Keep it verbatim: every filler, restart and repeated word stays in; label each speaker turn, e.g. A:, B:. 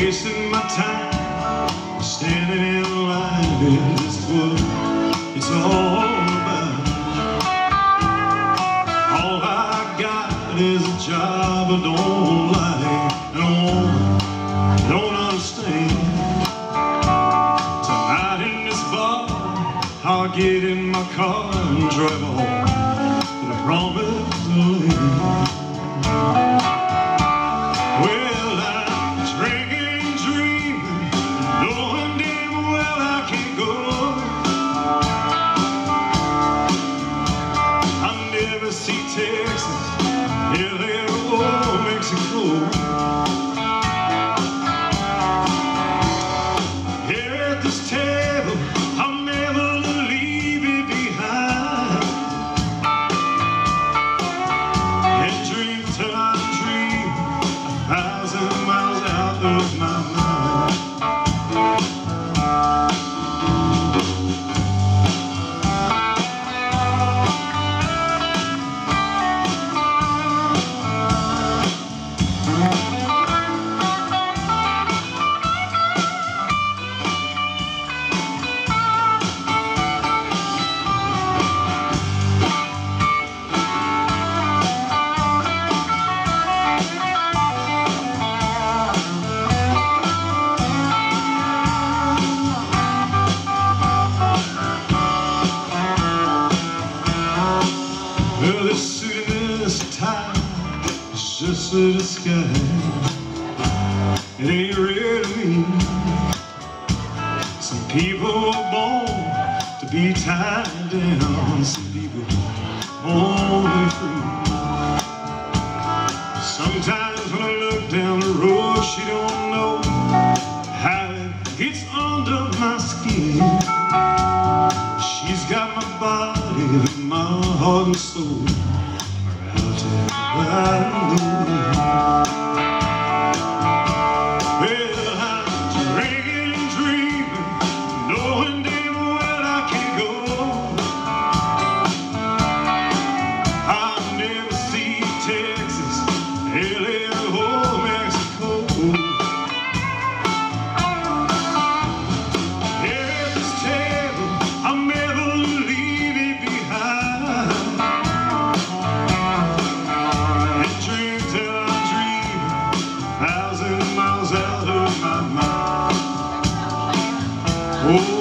A: wasting my time, standing in line is what it's all about. All I got is a job I don't like, and a woman I don't understand. Tonight in this bar, I'll get in my car and drive home to the promised land. Well, I'm drinking and dreaming, knowing damn well I can't go. I never see Texas, L A or Mexico. Here at this table, I'll never leave it behind, and drink till I dream a thousand miles out of my mind. Well, this suit and this tie is just a disguise. It ain't real to me. Some people are born to be tied down. Some people born to be free. Sometimes when I look down the road, she don't know how it gets under my skin. She's got my body, but my heart and soul are out everybody knows. Well, I'm drinking and dreaming, knowing damn well I can't go. I've never seen Texas, L A or Mexico. Here at this table, I'll never leave it behind, and drink till I dream a thousand miles out of my mind. Oh,